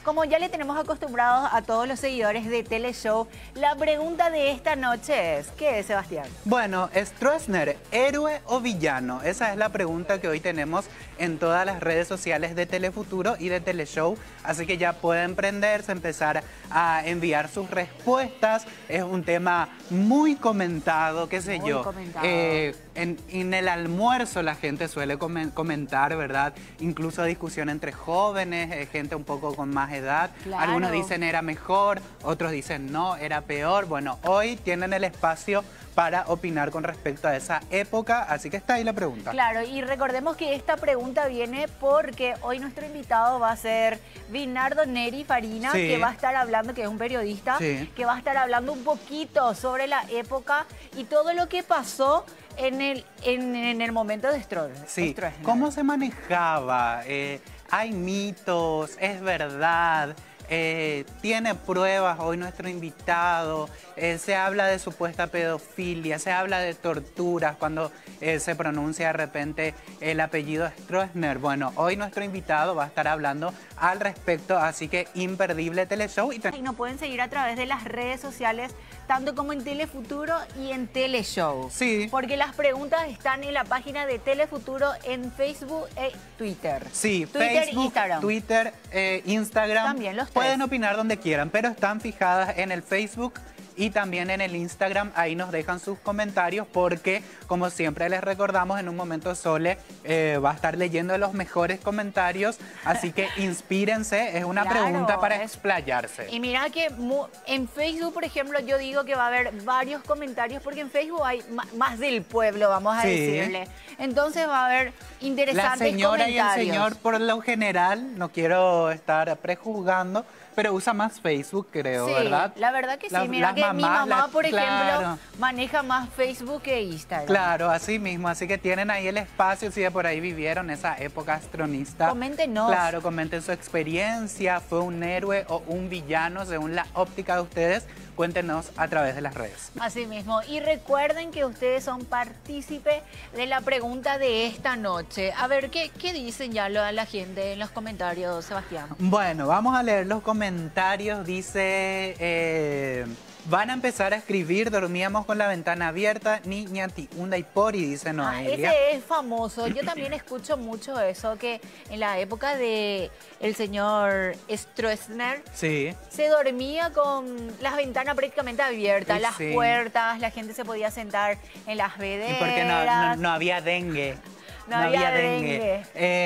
como ya le tenemos acostumbrados a todos los seguidores de Teleshow, la pregunta de esta noche es, ¿qué es, Sebastián? Bueno, Stroessner, ¿héroe o villano? Esa es la pregunta que hoy tenemos en todas las redes sociales de Telefuturo y de Teleshow. Así que ya pueden prenderse, empezar a enviar sus respuestas. Es un tema muy comentado, qué sé yo. En el almuerzo la gente suele comentar, ¿verdad? Incluso discusión entre jóvenes, gente un poco con más edad. Claro. Algunos dicen era mejor, otros dicen no, era peor. Bueno, hoy tienen el espacio para opinar con respecto a esa época, así que está ahí la pregunta. Claro, y recordemos que esta pregunta viene porque hoy nuestro invitado va a ser Bernardo Neri Farina, Sí. que va a estar hablando, que es un periodista, Sí. que va a estar hablando un poquito sobre la época y todo lo que pasó en el momento de Stroessner. Sí, ¿cómo se manejaba? ¿Hay mitos? ¿Es verdad? ¿Tiene pruebas hoy nuestro invitado? Se habla de supuesta pedofilia, se habla de torturas cuando se pronuncia de repente el apellido Stroessner. Bueno, hoy nuestro invitado va a estar hablando al respecto, así que imperdible Teleshow. Y nos pueden seguir a través de las redes sociales, tanto como en Telefuturo y en Teleshow. Sí. Porque las preguntas están en la página de Telefuturo en Facebook e Twitter. Sí, Twitter, Facebook, Instagram. Twitter, Instagram. También los pueden tres. opinar donde quieran, pero están fijadas en el Facebook y también en el Instagram. Ahí nos dejan sus comentarios porque, como siempre les recordamos, en un momento Sole va a estar leyendo los mejores comentarios, así que inspírense, es una Claro, pregunta para explayarse. Y mira que en Facebook, por ejemplo, yo digo que va a haber varios comentarios porque en Facebook hay más del pueblo, vamos a Sí. decirle. Entonces va a haber interesantes La señora y comentarios. el señor, por lo general, no quiero estar prejuzgando, pero usa más Facebook, creo, Sí, ¿verdad? la verdad que sí. Las Mira que mi mamás, mamá, por ejemplo, claro. maneja más Facebook que Instagram. Claro, así mismo. Así que tienen ahí el espacio, si de por ahí vivieron esa época astronista. Coméntenos. Claro, comenten su experiencia. ¿Fue un héroe o un villano según la óptica de ustedes? Cuéntenos a través de las redes. Así mismo. Y recuerden que ustedes son partícipes de la pregunta de esta noche. A ver, ¿qué dicen ya la gente en los comentarios, Sebastián? Bueno, vamos a leer los comentarios. Dice... van a empezar a escribir, dormíamos con la ventana abierta, niña tiunda y pori, dice Noelia. Ese es famoso. Yo también escucho mucho eso, que en la época de el señor Stroessner Sí. se dormía con las ventanas prácticamente abiertas, las Sí. puertas, la gente se podía sentar en las veredas. Y porque no había dengue. No había dengue.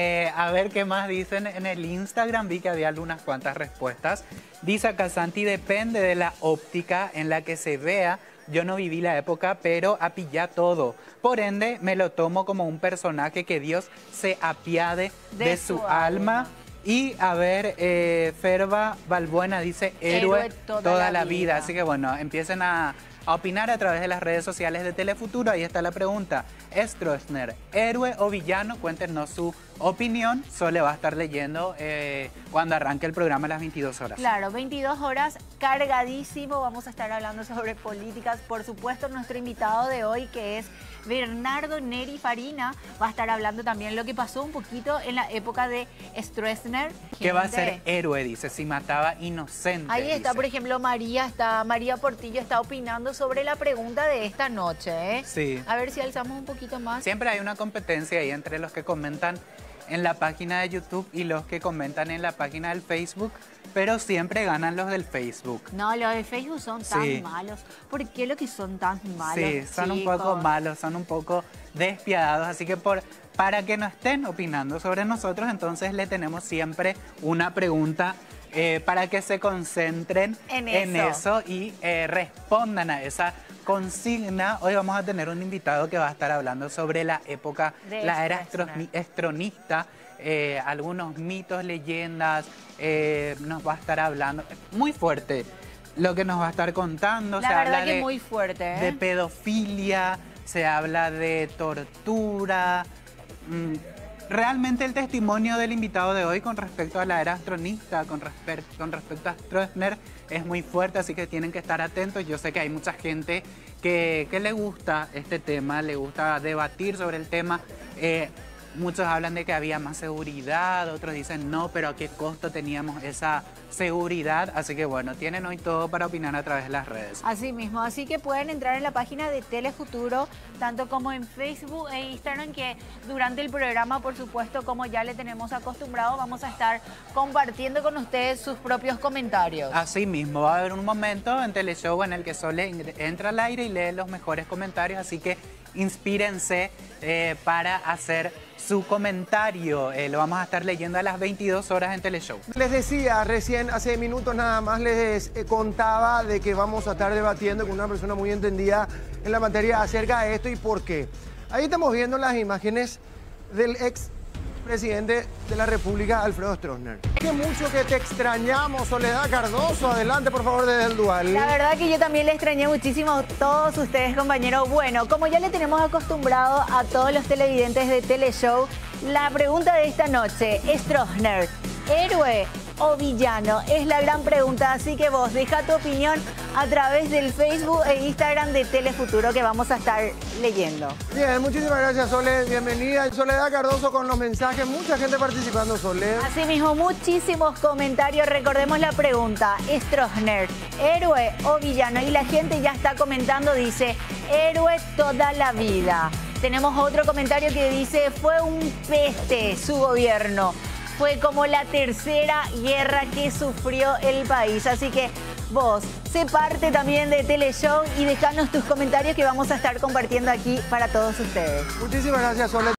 A ver qué más dicen en el Instagram. Vi que había unas cuantas respuestas. Dice acá Santi, depende de la óptica en la que se vea. Yo no viví la época, pero apillá todo. Por ende, me lo tomo como un personaje que Dios se apiade de su alma. Y a ver, Ferba Balbuena dice héroe toda la vida. Así que bueno, empiecen a opinar a través de las redes sociales de Telefuturo. Ahí está la pregunta. Stroessner, héroe o villano, cuéntenos su opinión. Sole va a estar leyendo cuando arranque el programa a las 22 horas. Claro, 22 horas, cargadísimo. Vamos a estar hablando sobre políticas. Por supuesto, nuestro invitado de hoy, que es Bernardo Neri Farina, va a estar hablando también lo que pasó un poquito en la época de Stroessner. Que va a ser héroe, dice, si mataba inocentes. Ahí está, dice. por ejemplo, María Portillo está opinando sobre la pregunta de esta noche, ¿eh? Sí. A ver si alzamos un poquito más. Siempre hay una competencia ahí entre los que comentan en la página de YouTube y los que comentan en la página del Facebook, pero siempre ganan los del Facebook. No, los de Facebook son tan Sí. malos. ¿Por qué lo que son tan malos? Sí, son un chicos? poco malos, son un poco despiadados, así que para que no estén opinando sobre nosotros, entonces le tenemos siempre una pregunta para que se concentren en eso y respondan a esa consigna. Hoy vamos a tener un invitado que va a estar hablando sobre la época, la era estronista, algunos mitos, leyendas, nos va a estar hablando, muy fuerte lo que nos va a estar contando. La verdad que es muy fuerte, ¿eh? De pedofilia, se habla de tortura. Realmente el testimonio del invitado de hoy con respecto a la era astronista, con respecto a Stroessner, es muy fuerte, así que tienen que estar atentos. Yo sé que hay mucha gente que le gusta este tema, le gusta debatir sobre el tema. muchos hablan de que había más seguridad, otros dicen no, pero a qué costo teníamos esa seguridad. Así que bueno, tienen hoy todo para opinar a través de las redes. Así mismo, así que pueden entrar en la página de Telefuturo, tanto como en Facebook e Instagram, que durante el programa, por supuesto, como ya le tenemos acostumbrado, vamos a estar compartiendo con ustedes sus propios comentarios. Así mismo, va a haber un momento en Teleshow en el que Sole entra al aire y lee los mejores comentarios, así que inspírense para hacer su comentario. Lo vamos a estar leyendo a las 22 horas en Teleshow. Les decía recién, hace minutos nada más, les contaba de que vamos a estar debatiendo con una persona muy entendida en la materia acerca de esto y por qué. Ahí estamos viendo las imágenes del ex presidente de la República, Alfredo Stroessner. Qué mucho que te extrañamos, Soledad Cardoso. Adelante, por favor, desde el Dual. La verdad que yo también le extrañé muchísimo a todos ustedes, compañeros. Bueno, como ya le tenemos acostumbrado a todos los televidentes de Teleshow, la pregunta de esta noche, Stroessner, ¿héroe o villano? Es la gran pregunta, así que vos deja tu opinión a través del Facebook e Instagram de Telefuturo, que vamos a estar leyendo. Bien, muchísimas gracias, Sole. Bienvenida. Soledad Cardoso con los mensajes. Mucha gente participando, Sole. Asimismo, muchísimos comentarios. Recordemos la pregunta, Stroessner, ¿héroe o villano? Y la gente ya está comentando, dice, héroe toda la vida. Tenemos otro comentario que dice, fue un peste su gobierno. Fue como la tercera guerra que sufrió el país. Así que vos, sé parte también de Teleshow y dejanos tus comentarios que vamos a estar compartiendo aquí para todos ustedes. Muchísimas gracias, Sole.